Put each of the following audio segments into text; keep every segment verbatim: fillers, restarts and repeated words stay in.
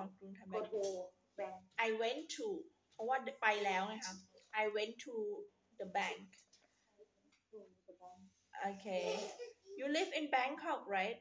อนกรุงไทย go to bank I went to เพราะว่าไปแล้วไงครับ I went to the bank to the bank okay you live in Bangkok right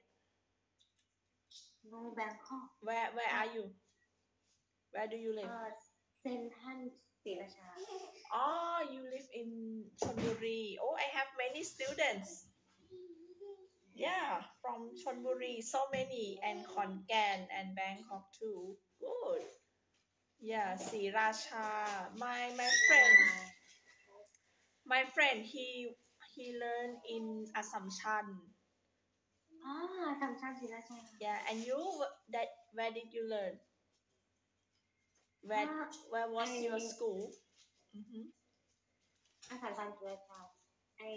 no Bangkok where where are you where do you live เซนทรัลศรีราชา oh you live in Chonburi oh I have many students yeah from Chonburi so many and Khon Kaen and Bangkok too good yeah ศรีราชา my my friend my friend he he learned in Assumption อ๋อสัมชัญศรีราชา yeah and you that where did you learn where where was your school mm-hmm. อาสาสัมชัญศรีราชาไอ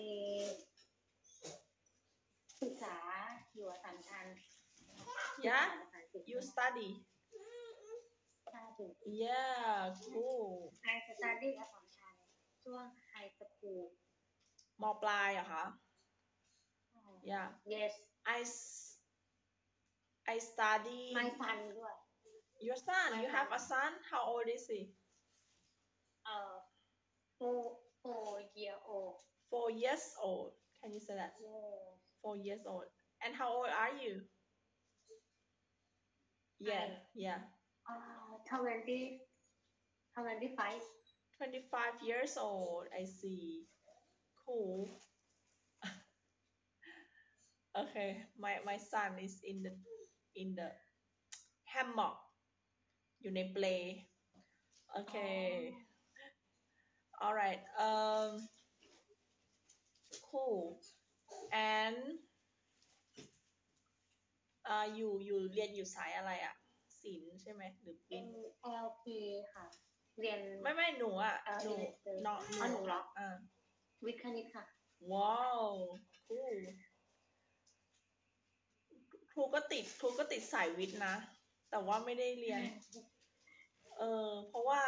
ศึกษาอยู่อาสาสัมชัญ yeah you study study yeah cool I study อาสาสัมชัญช่วง high school มปลายเหรอคะ yeah yes I I study my son ด้วย your son you have a son how old is he uh four four year old four years old can you say that yes four years old and how old are you yeah yeah uh twenty twenty-five twenty-five years old I see cool okay my my son is in the in the hammock อยู่ในเปล okay alright um cool and อ่าอยู่อยู่เรียนอยู่สายอะไรอ่ะศิลป์ใช่ไหมหรือวิทย์แอล พี ค่ะ เรียนไม่ไม่หนูอ่ะหนูน้องอ๋อหนูเหรออ่าวิทย์คณิตค่ะว้าว cool ครูก็ติดครูก็ติดสายวิทย์นะ แต่ว่าไม่ได้เรียน เออเพราะว่า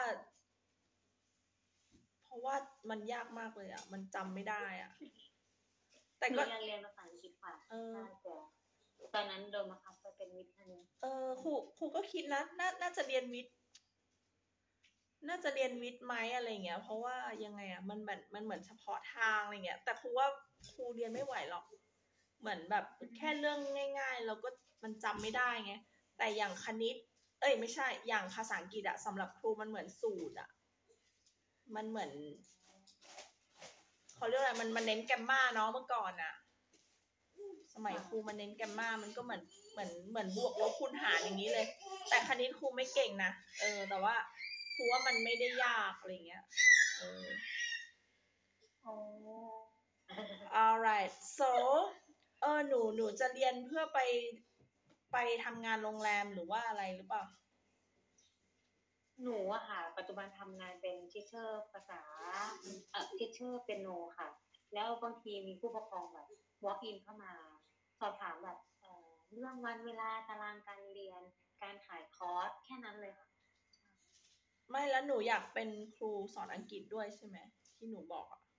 เพราะว่ามันยากมากเลยอ่ะ มันจำไม่ได้อ่ะ แต่ก็ยังเรียนภาษาอังกฤษค่ะเออตอนนั้นโดนบังคับไปเป็นวิทย์คณิตเออครูครูก็คิดนะน่าน่าจะเรียนวิทย์ น่าจะเรียนวิทย์ไหมอะไรเงี้ย เพราะว่ายังไงอ่ะ มันเหมือนมันเหมือนเฉพาะทางอะไรเงี้ย แต่ครูว่าครูเรียนไม่ไหวหรอก เหมือนแบบแค่เรื่องง่ายๆ แล้วก็มันจำไม่ได้ไง แต่อย่างคณิต เอ้ยไม่ใช่ อย่างภาษาอังกฤษอะสำหรับครูมันเหมือนสูตรอะมันเหมือนเขาเรียกอะไร มันมันเน้นแกมมาเนาะเมื่อก่อนอะสมัยครูมันเน้นแกมมามันก็เหมือนเหมือนเหมือนบวกลบคูณหารอย่างนี้เลย แต่คณิตครูไม่เก่งนะ เออ แต่ว่าครูว่ามันไม่ได้ยากอะไรเงี้ย เออ alright so เออหนูหนูจะเรียนเพื่อไปไปทำงานโรงแรมหรือว่าอะไรหรือเปล่าหนูอะค่ะปัจจุบันทำงานเป็นทิเชอร์ภาษาเอ่อทิเชอร์เปียโนค่ะ แล้วบางทีมีผู้ปกครองแบบ walk in เข้ามาสอบถามแบบเอ่อเรื่องวันเวลาตารางการเรียนการถ่ายคอร์สแค่นั้นเลยค่ะไม่แล้วหนูอยากเป็นครูสอนอังกฤษด้วยใช่ไหมที่หนูบอกอ่ะ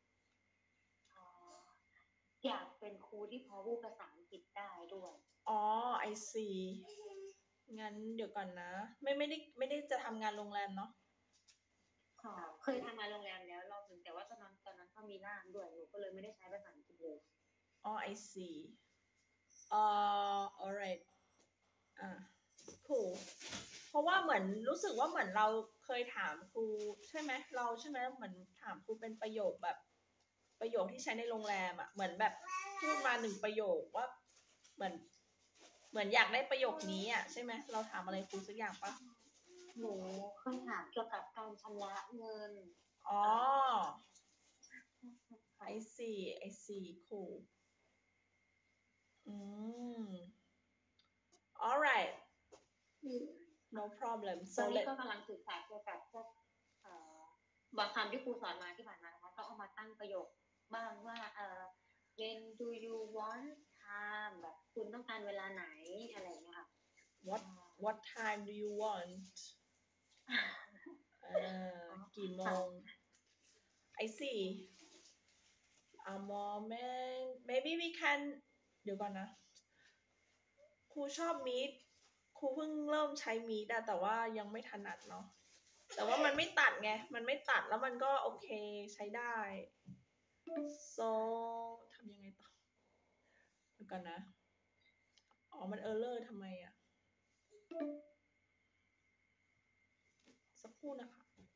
อยากเป็นครูที่พอพูดภาษาอังกฤษได้ด้วยอ๋อ I see งั้นเดี๋ยวก่อนนะ ไม่ไม่ได้ไม่ได้จะทำงานโรงแรมเนาะค่ะเคยทำงานโรงแรมแล้วรอบนึงแต่ว่าตอนนั้นตอนนั้นเขามีล่ามด้วยหนูก็เลยไม่ได้ใช้ภาษาอังกฤษเลยอ๋อ I see อ่า alright อ่า cool เพราะว่าเหมือนรู้สึกว่าเหมือนเราเคยถามครูใช่ไหมเราใช่ไหมเหมือนถามครูเป็นประโยคแบบประโยคที่ใช้ในโรงแรมอ่ะเหมือนแบบพูดมาหนึ่งประโยคว่าเหมือนเหมือนอยากได้ประโยคนี้อ่ะใช่ไหมเราถามอะไรครูสักอย่างปะหนูเคยถามเกี่ยวกับการชำระเงินอ๋อ I see I see cool อืม alright no problem ตอนนี้ก็กำลังศึกษาเกี่ยวกับพวกบางคำที่ครูสอนมาที่ผ่านมานะคะก็เอามาตั้งประโยคบ้างว่าเอ่อ when do you want time แบบคุณต้องการเวลาไหนอะไรอย่างเงี้ยค่ะ what what time do you want เอ่อกี่โมง I see a moment maybe we can เดี๋ยวก่อนนะครูชอบ meet ครูเพิ่งเริ่มใช้มีดอะแต่ว่ายังไม่ถนัดเนาะแต่ว่ามันไม่ตัดไงมันไม่ตัดแล้วมันก็โอเคใช้ได้ so ทำยังไงต่อเดี๋ยวกันนะอ๋อมันเออร์เลอร์ทำไมอะสักครู่นะคะ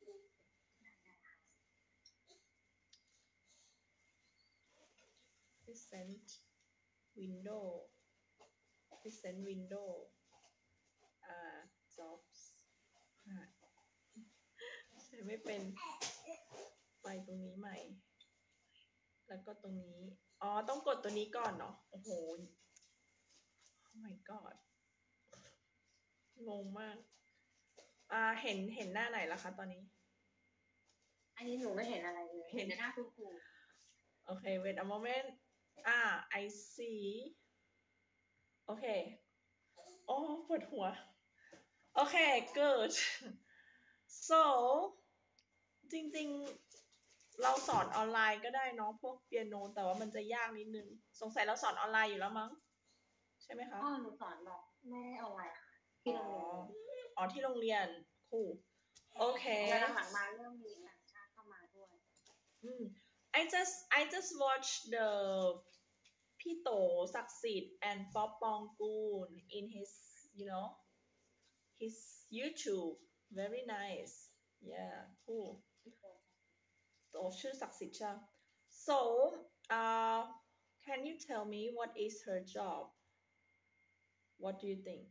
present window present window อ่า jobs อ่าใช้ไม่เป็นไปตรงนี้ใหม่ แล้วก็ตรงนี้ อ๋อ ต้องกดตัวนี้ก่อนเนาะ โอ้โห oh my god งงมาก อ่า เห็น เห็นหน้าไหนแล้วคะตอนนี้อันนี้หนูไม่เห็นอะไรเลย เห็นแต่หน้าคุณครูโอเค wait a moment อ่า I see โอเคโอ้ปวดหัว โอเค good so จริงๆ เราสอนออนไลน์ก็ได้เนาะพวกเปียโน แต่ว่ามันจะยากนิดนึง สงสัยเราสอนออนไลน์อยู่แล้วมั้ง ใช่ไหมคะอ๋อ หนูสอนแบบไม่ได้ออนไลน์ค่ะ ที่โรงเรียนอ๋อ ที่โรงเรียนครูโอเคแล้วหลังๆมาเริ่มมีต่างชาติเข้ามาด้วยอืม I just I just watched the พี่โตศักดิ์สิทธิ์ and ป๊อปปองกูล in his you know his YouTube very nice yeah cool โตชื่อศักดิ์สิทธิ์ใช่ so uh can you tell me what is her job what do you think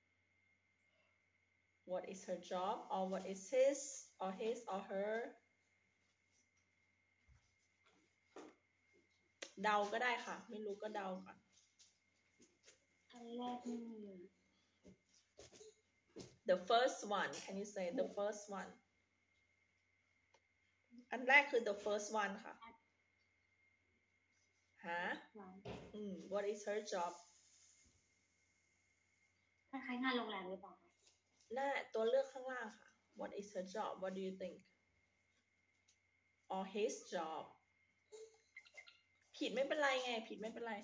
what is her job or what is his or his or her เดาก็ได้ค่ะ ไม่รู้ก็เดาก่อนอันแรกนี่ the first one can you say the first one อันแรกคือ the first one ค่ะฮะอืม what is her job คล้ายๆงานโรงแรมหรือเปล่าหน้าตัวเลือกข้างล่างค่ะ what is her job what do you think or his job ผิดไม่เป็นไรไงผิดไม่เป็นไร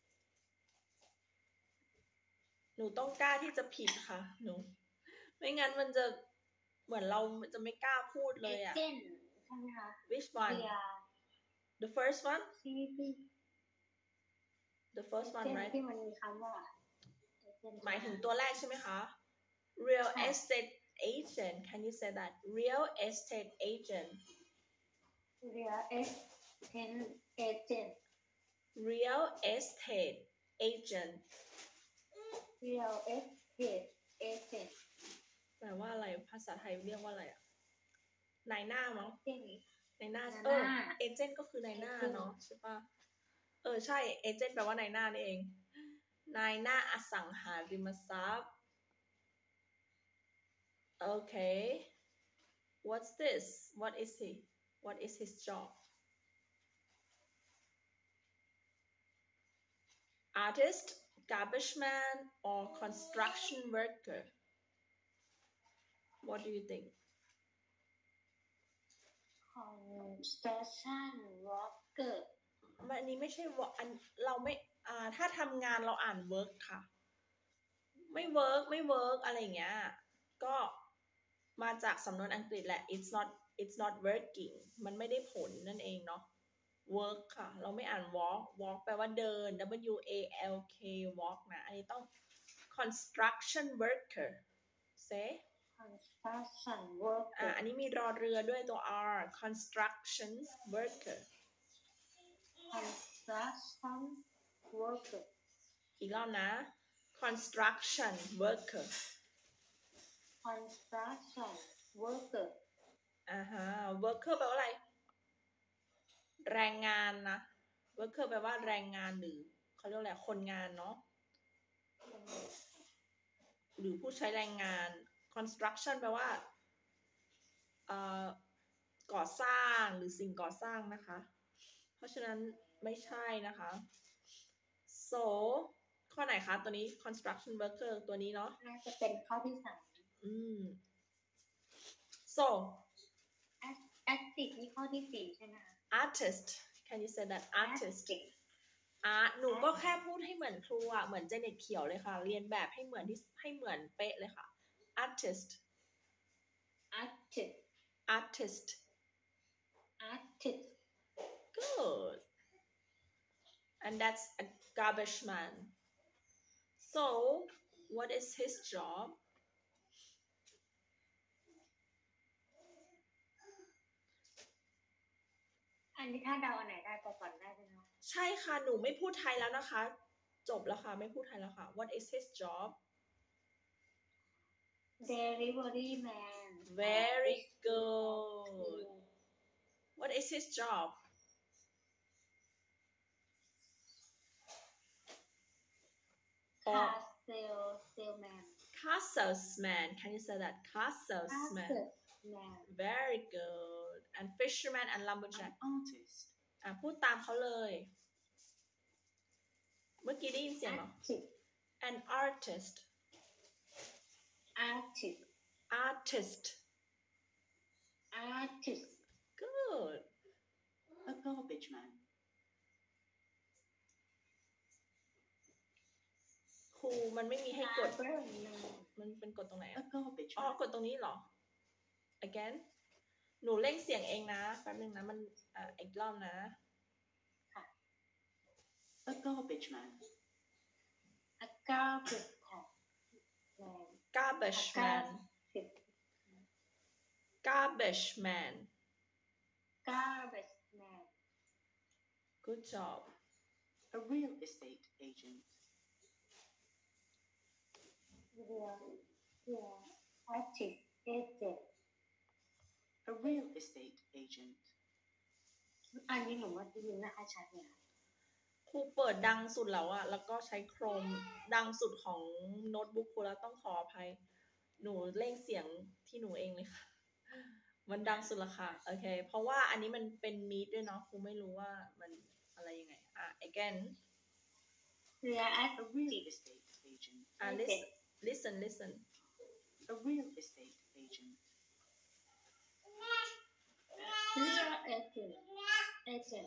หนูต้องกล้าที่จะผิดค่ะหนูไม่งั้นมันจะเหมือนเราจะไม่กล้าพูดเลยอะ agent ใช่ไหมคะ which one the first one the first one right ที่มันมีคำว่าหมายถึงตัวแรกใช่ไหมคะ real estate agent can you say that real estate agent real estate agent real estate agent real estate agent แปลว่าอะไรภาษาไทยเรียกว่าอะไรอะนายหน้ามั้ง agent นายหน้าเออเอเจนต์ก็คือนายหน้าเนาะใช่ปะเออใช่เอเจนต์แปลว่านายหน้านี่เองนายหน้าอสังหาริมทรัพย์โอเค what's this what is he what is his job artist garbage man or construction worker what do you think construction worker อันนี้ไม่ใช่อันเราไม่อ่าถ้าทำงานเราอ่าน work ค่ะไม่ work ไม่ work อะไรอย่างเงี้ยก็มาจากสำนวนอังกฤษแหละ it's not it's not working มันไม่ได้ผลนั่นเองเนาะ work ค่ะเราไม่อ่าน walk walk แปลว่าเดิน w a l k walk นะอันนี้ต้อง construction worker say construction worker อ่าอันนี้มีรอเรือด้วยตัว r construction worker construction worker อีกรอบนะ construction worker construction worker อ่าฮะ worker แปลว่าอะไรแรงงานนะ worker แปลว่าแรงงานหรือเขาเรียกอะไรคนงานเนาะหรือผู้ใช้แรงงาน construction แปลว่าเอ่อก่อสร้างหรือสิ่งก่อสร้างนะคะเพราะฉะนั้นไม่ใช่นะคะ so ข้อไหนคะตัวนี้ construction worker ตัวนี้เนาะน่าจะเป็นข้อที่สามอืม so artist นี่ข้อที่สี่ใช่ไหมคะ artist can you say that artist อ่ะหนูก็แค่พูดให้เหมือนครูอ่ะเหมือนเจเน็ตเขียวเลยค่ะ เรียนแบบให้เหมือนที่ให้เหมือนเป๊ะเลยค่ะ artist artist artist artist good and that's a garbage man so what is his job อันนี้ถ้าเดาอันไหนได้ไปก่อนได้ไหมคะใช่ค่ะ หนูไม่พูดไทยแล้วนะคะ จบแล้วค่ะ ไม่พูดไทยแล้วค่ะ what is his job delivery man very good what is his job car sale salesman car salesman can you say that car salesman salesman very good and fisherman and lumberjack An artist. อ่ะพูดตามเขาเลย เมื่อกี้ได้ยินเสียงเหรอ artist an artist artist artist artist good A garbage man. ครูมันไม่มีให้กด garbage man มันเป็นกดตรงไหน A อ่ะ garbage อ๋อ man. กดตรงนี้เหรอ again หนูเร่งเสียงเองนะ แป๊บนึงนะ มันอ่ะอีกรอบนะ A garbage man. a garbage man garbage man garbage man garbage man good job A real estate agent. real real artist agent A real estate agent. อันนี้หนูว่าได้ยินไม่ค่อยชัดเลยค่ะครูเปิดดังสุดแล้วอะแล้วก็ใช้โครมดังสุดของโน้ตบุ๊กครูแล้วต้องขออภัย หนูเร่งเสียงที่หนูเองเลยค่ะ มันดังสุดละค่ะ โอเค เพราะว่าอันนี้มันเป็นมีดด้วยเนาะ ครูไม่รู้ว่ามันอะไรยังไง อ่ะ again real A artist real estate agent. อ่ะ listen listen listen A real estate agent. real agent agent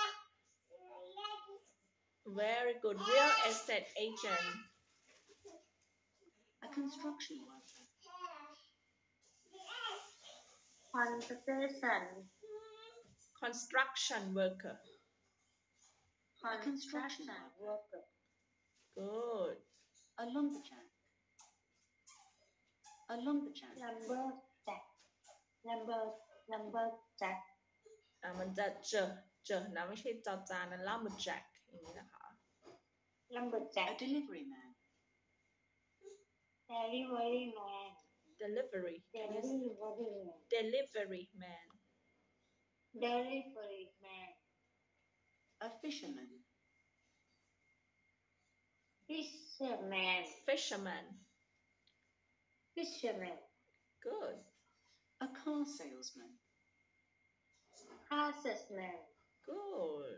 very good real estate agent A construction worker. construction construction worker construction worker good A lumberjack. A lumberjack. lumberjack lumber lumberjack อ่ะมันจะเจอเจอนะไม่ใช่จอจานนะ lumberjack อย่างนี้นะคะ lumberjack A delivery man. delivery man delivery delivery man delivery man delivery man A fisherman. fisherman fisherman fisherman good A car salesman. businessman good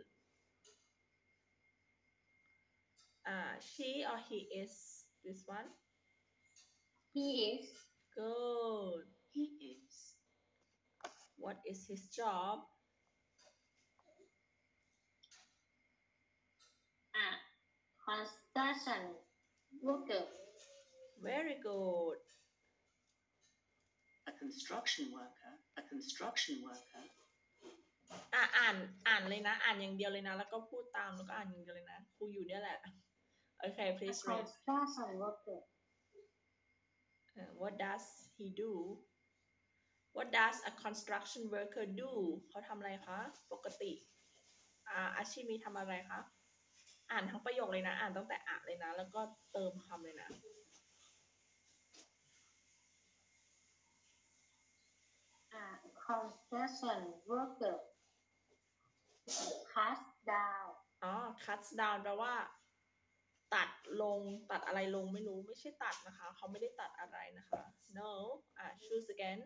อ่า she or he is this one he is good He is. what is his job a construction worker very good A construction worker. A construction worker. อ่ะอ่านอ่านเลยนะ อ่านอย่างเดียวเลยนะ แล้วก็พูดตามแล้วก็อ่านอย่างเดียวเลยนะครูอยู่เนี่ยแหละโอเค a please read construction worker Uh, what does he do what does a construction worker do เขาทำอะไรคะ ปกติอ่าอาชีพนี้ทำอะไรคะ อ่านทั้งประโยคเลยนะ อ่านตั้งแต่อ่านเลยนะ แล้วก็เติมคำเลยนะ a construction worker cut down อ๋อ cut down แปลว่า ตัดลง ตัดอะไรลงไม่รู้ ไม่ใช่ตัดนะคะ เขาไม่ได้ตัดอะไรนะคะ no อ่ะ choose again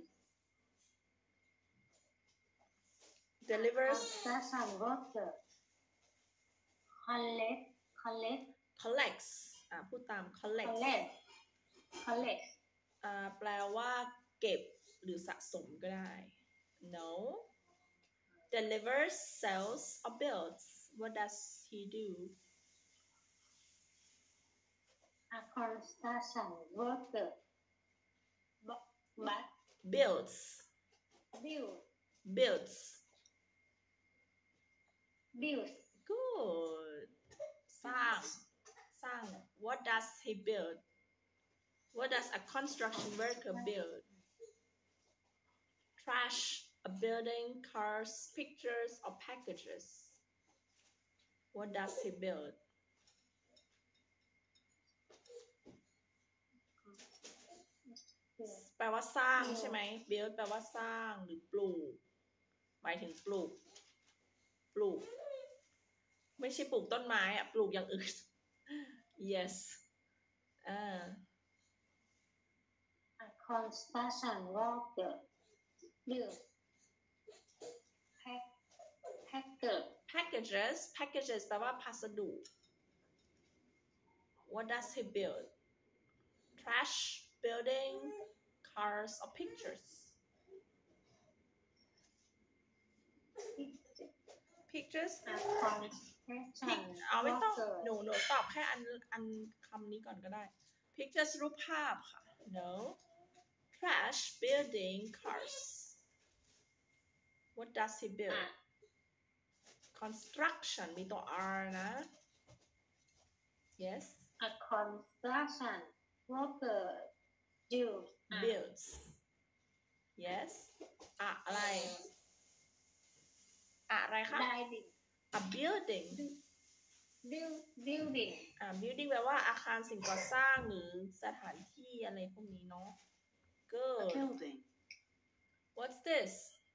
delivers construction worker collect collect collects อ่ะ พูดตาม collects collect collect อ่า แปลว่า เก็บ หรือสะสมก็ได้ no delivers sells or builds what does he do a construction worker but but builds build builds builds good สร้างสร้าง what does he build what does a construction worker build trash a building cars pictures or packages what does he build แปลว่าสร้างใช่ไหม build แปลว่าสร้างหรือปลูกหมายถึงปลูกปลูกไม่ใช่ปลูกต้นไม้อะปลูกอย่างอื่น yes อ่า a construction worker build pack packer packages packages แปลว่าพัสดุ what does he build trash building cars or pictures pictures a construction เอาไม่ต้อง worker หนูหนูตอบแค่อันอันคำนี้ก่อนก็ได้ pictures รูปภาพค่ะ no trash building cars what does he build a construction มีตัว R นะ yes a construction worker builds a builds yes อะอะไรอะไรคะ building a building build building อ่า building แปลว่าอาคารสิ่งก่อสร้างหรือสถานที่อะไรพวกนี้เนาะ A good building. what's this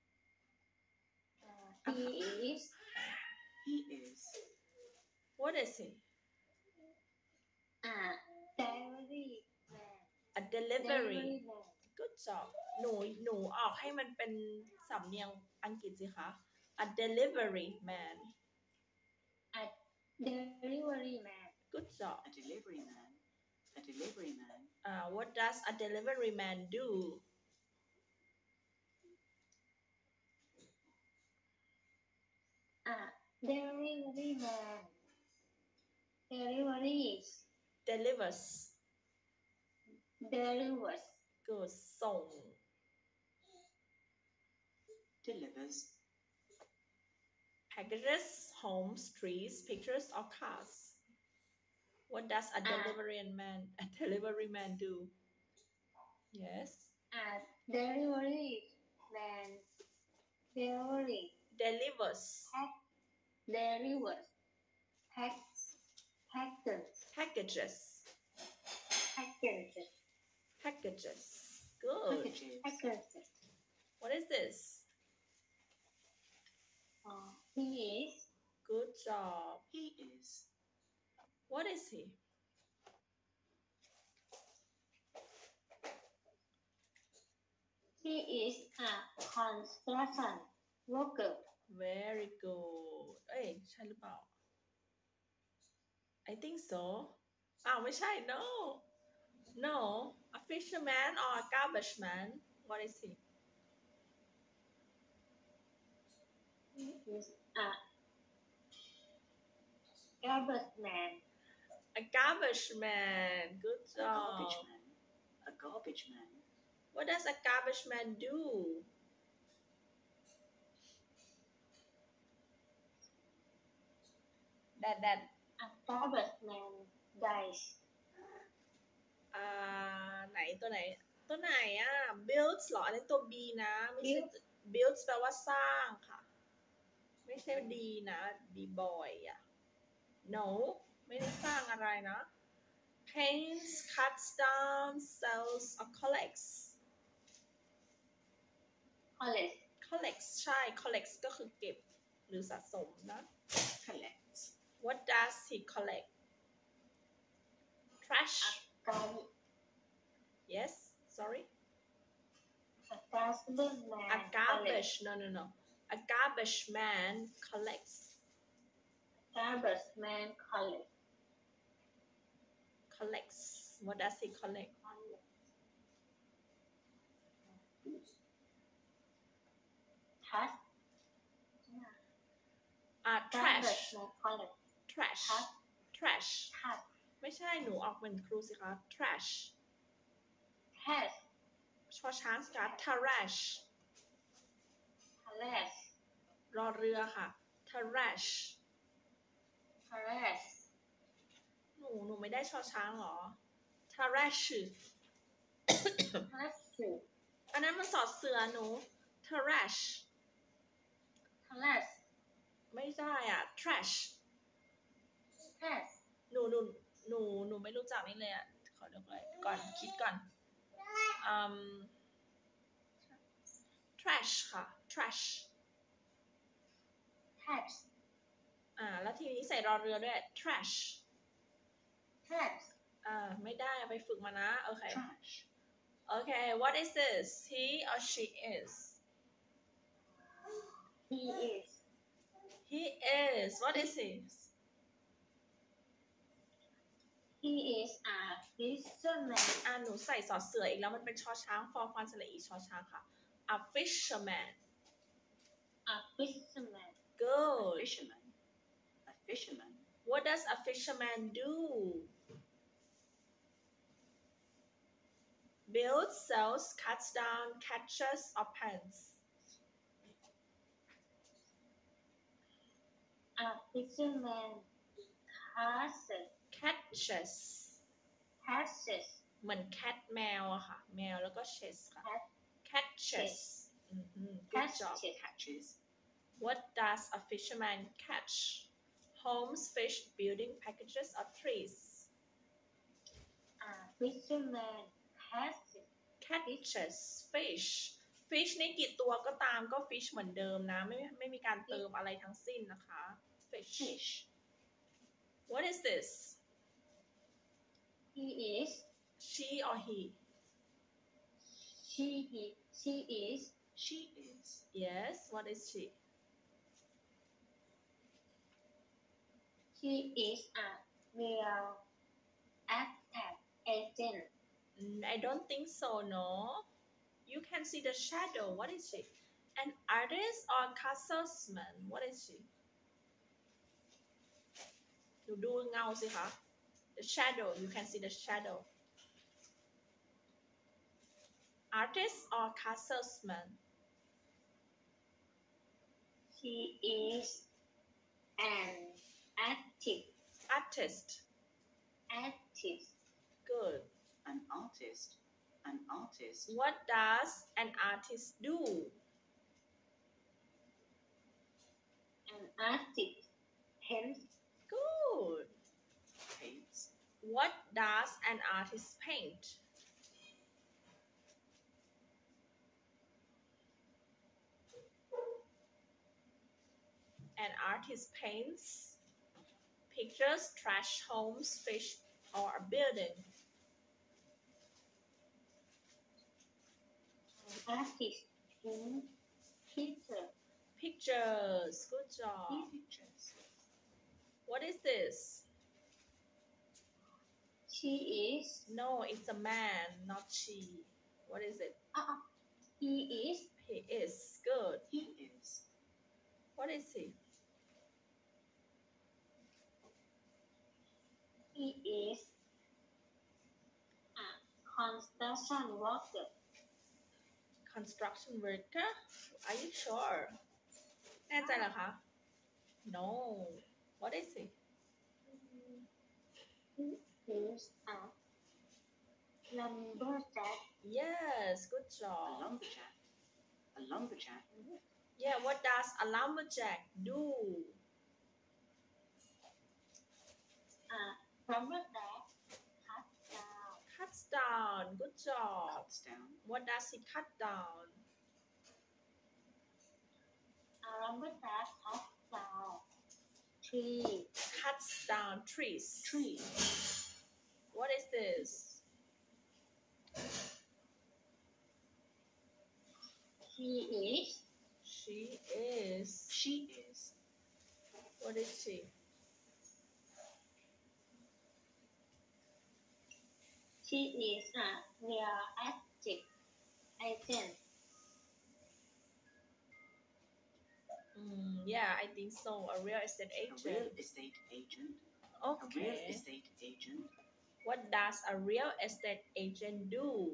uh, he is He is what is he a delivery man a delivery delivery man good job หนูหนูออกให้มันเป็นสำเนียงอังกฤษสิคะ a delivery man a delivery man good job a delivery man. A delivery man. uh, what does a delivery man do a delivery man deliveries delivers delivers good ส่ง Delivers. packages homes trees pictures or cars what does a Ah. delivery man a delivery man do yes a delivery man delivery delivers delivers pack packers packages packages packages good Packages. packages what is this uh, he is good job He is what is he he is a construction worker very good เอ้ยใช่หรือเปล่า I think so อ้าวไม่ใช่ no no a fisherman or a garbage man what is he he is a garbage man a garbage man good a job garbage man. A garbage man. what does a garbage man do that that a garbage man dies อ่าไหนตัวไหน ตัวไหนอ่ะ builds เหรอ อันนี้ตัว B นะ ไม่ใช่ builds แปลว่าสร้างค่ะ ไม่ใช่ D นะ B boy อ่ะ no ไม่ได้สร้างอะไรนะ paints cuts down sells or collects college collects ใช่ collects ก็คือเก็บหรือสะสมนะ Collects. what does he collect trash gar- yes sorry a garbage man a garbage no no no a garbage man collects garbage man college collects what does he collect touch อ่า garbage trash no toilet trash trash trash trash ไม่ใช่หนูออกเป็นครูสิคะ trash trash ชอช้างสิคะ trash trash รอเรือค่ะ trash trash หนูหนูไม่ได้ชอช้างเหรอ trash trash อันนั้นมันสอดเสือหนู trash trash ไม่ได้อ่ะ trash trash หนูหนูหนูหนูไม่รู้จักนี่เลยอ่ะขอเดี๋ยวก่อนก่อนคิดก่อนอืม trash ค่ะ trash trash อ่าแล้วทีนี้ใส่รอเรือด้วย trash trash อ่าไม่ได้ไปฝึกมานะโอเค trash, okay what is this he or she is he is he is what is he he is a fisherman อ่าหนูใส่สอดเสืออีกแล้วมันเป็นชอช้างฟอฟันสระอีชอช้างค่ะ a fisherman a fisherman good fisherman, a fisherman, what does a fisherman do builds sells cuts down catches or pens a fisherman catches catches catches เหมือน cat แมวอะค่ะ แมวแล้วก็ chess ค่ะ Cat- catches อืม good job catches catches, what does a fisherman catch homes fish building packages or trees a fisherman catches catches fish fish นี่กี่ตัวก็ตามก็ fish เหมือนเดิมนะ ไม่ไม่มีการเติมอะไรทั้งสิ้นนะคะ fish fish, what is this he is she or he she he she is she is, yes what is she she is a real estate agent Mm, I don't think so no you can see the shadow what is she an artist or craftsman what is she ดูดูเงาสิคะ the shadow you can see the shadow artist or craftsman she is an active artist artist good an artist, an artist, what does an artist do an artist paints good paints, what does an artist paint an artist paints pictures trash homes fish or a building an artist paints picture pictures good job pictures, what is this she is no it's a man not she what is it uh, he is he is good he is, what is he he is a construction worker construction worker are you sure แน่ใจเหรอคะ no what is he he is a lumberjack yes good a job lumberjack, a lumberjack, yeah what does a lumberjack do a lumberjack cuts down cuts down good job cuts down, what does he cut down a lumberjack cuts down tree cuts down trees tree, what is this he is she is she is, what is she she is a real estate agent Mm, yeah, I think so. A real estate A real agent. estate agent. A real Okay. estate agent. What does a real estate agent do?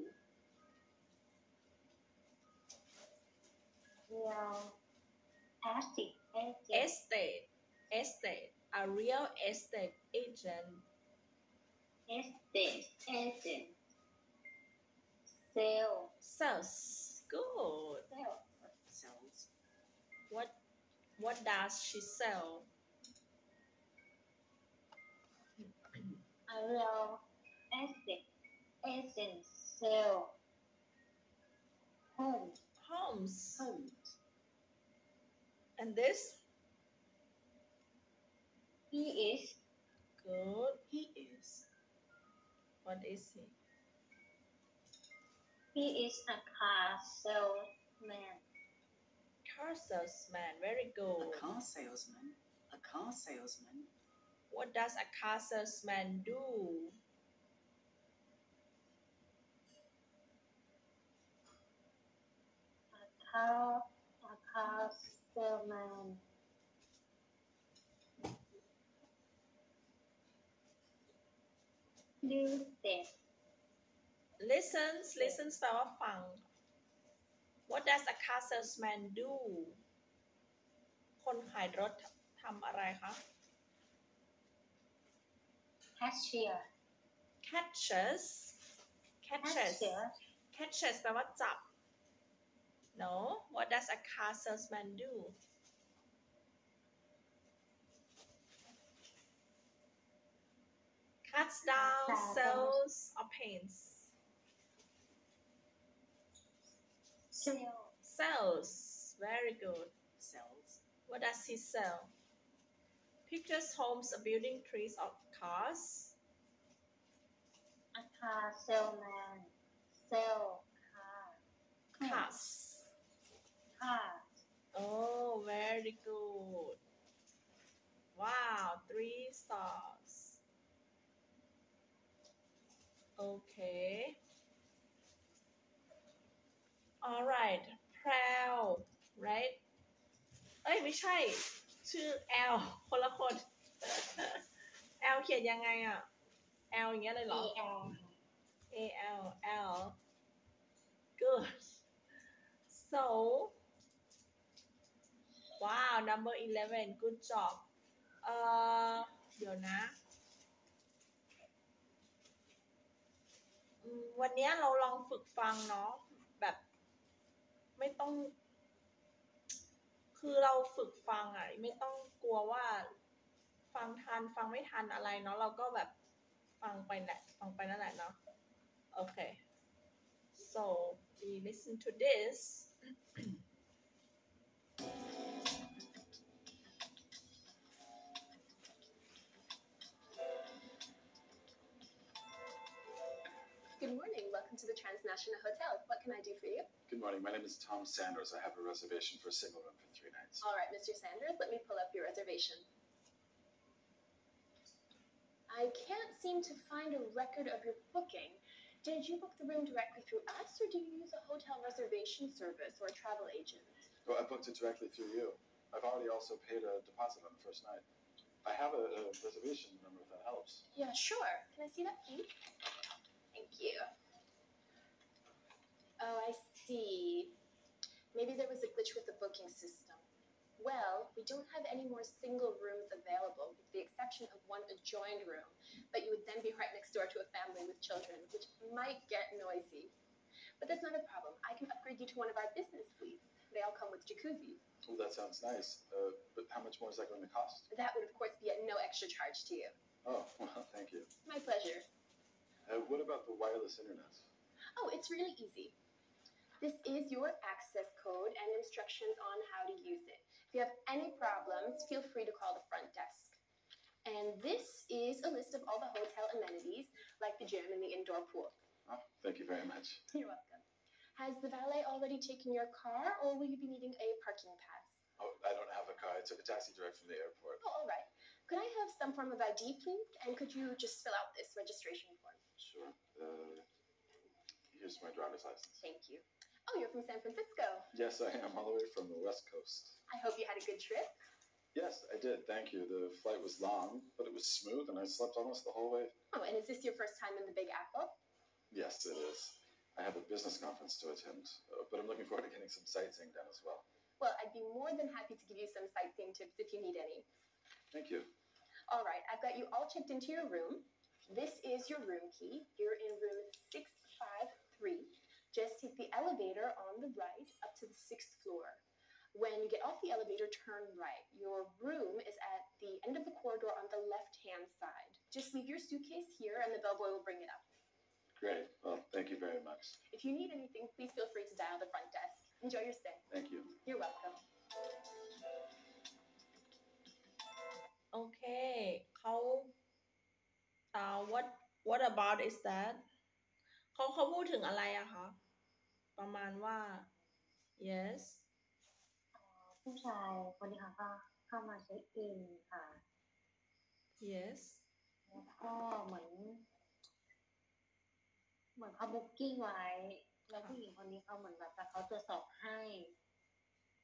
Real estate agent. Estate. Estate. A real estate agent. Estate agent. Sale. Sells. Good. Sale. Sells. What what does she sell? A real estate agent sell homes. Homes. Homes. And this? He is Good. He is. What is he? he is a car salesman. Car salesman. Very A good. car salesman. A car salesman. What does a car salesman do? A car a car salesman. Use it. Listens. Listens แปลว่าฟัง What does a car salesman do? คนขายรถทำอะไรคะ Cashier. Catches. Catches. Cashier. Catches แปลว่าจับ No. What does a car salesman do? Cuts down, sells, or paints. Sale. Sells. Very good. Sells. What does he sell? Pictures, homes, a building, trees, or cars. A car salesman. Sell car. Cars. Car. Oh, very good. Wow, three stars. Okay. All right. Proud, right? เอ้ยไม่ใช่ ชื่อ L คนละคน L เขียนยังไงอ่ะ L อย่างเงี้ยเลยเหรอ A L. A L L good so wow number eleven good job เอ่อเดี๋ยวนะอืมวันเนี้ยเราลองฝึกฟังเนาะแบบไม่ต้อง คือเราฝึกฟังอ่ะไม่ต้องกลัวว่าฟังทันฟังไม่ทันอะไรเนาะเราก็แบบฟังไปแหละฟังไปนั่นแหละเนาะโอเค so we listen to this Good morning. Welcome to the Transnational Hotel. What can I do for you? Good morning. My name is Tom Sanders. I have a reservation for a single room for three nights. All right, Mister Sanders, let me pull up your reservation. I can't seem to find a record of your booking. Did you book the room directly through us, or do you use a hotel reservation service or a travel agent? Well, I booked it directly through you. I've already also paid a deposit on the first night. I have a, a reservation number if that helps. Yeah, sure. Can I see that, please? Thank you. Oh, I see. Maybe there was a glitch with the booking system. Well, we don't have any more single rooms available, with the exception of one adjoined room, but you would then be right next door to a family with children, which might get noisy. But that's not a problem. I can upgrade you to one of our business suites. They all come with jacuzzis. Well, that sounds nice. Uh, but how much more is that going to cost? That would, of course, be at no extra charge to you. Oh, well, thank you. My pleasure. Uh, what about the wireless internet? Oh, it's really easy. This is your access code and instructions on how to use it. If you have any problems, feel free to call the front desk. And this is a list of all the hotel amenities, like the gym and the indoor pool. Oh, thank you very much. You're welcome. Has the valet already taken your car, or will you be needing a parking pass? Oh, I don't have a car. I took a taxi direct from the airport. Oh, all right. Could I have some form of I D, please? And could you just fill out this registration form? Sure. Uh, here's my driver's license. Thank you. Oh, you're from San Francisco. Yes, I am, all the way from the West Coast. I hope you had a good trip. Yes, I did, thank you. The flight was long, but it was smooth, and I slept almost the whole way. Oh, and is this your first time in the Big Apple? Yes, it is. I have a business conference to attend, uh, but I'm looking forward to getting some sightseeing done as well. Well, I'd be more than happy to give you some sightseeing tips if you need any. Thank you. All right, I've got you all checked into your room. This is your room key. You're in room six five three. Just take the elevator on the right up to the sixth floor. When you get off the elevator, turn right. Your room is at the end of the corridor on the left-hand side. Just leave your suitcase here and the bellboy will bring it up. Great. Well, thank you very much. If you need anything, please feel free to dial the front desk. Enjoy your stay. Thank you. You're welcome. โอเคเขาอ่า what what about is that เขาเขาพูดถึงอะไรอะคะประมาณว่า yes ผู้ชายคนนี้ค่ะก็เข้ามาเช็คอินค่ะ yes แล้วก็เหมือน เหมือนเขาบุ๊กกิ้งไว้ แล้วผู้หญิงคนนี้เขาเหมือนแบบแต่เขาตรวจสอบ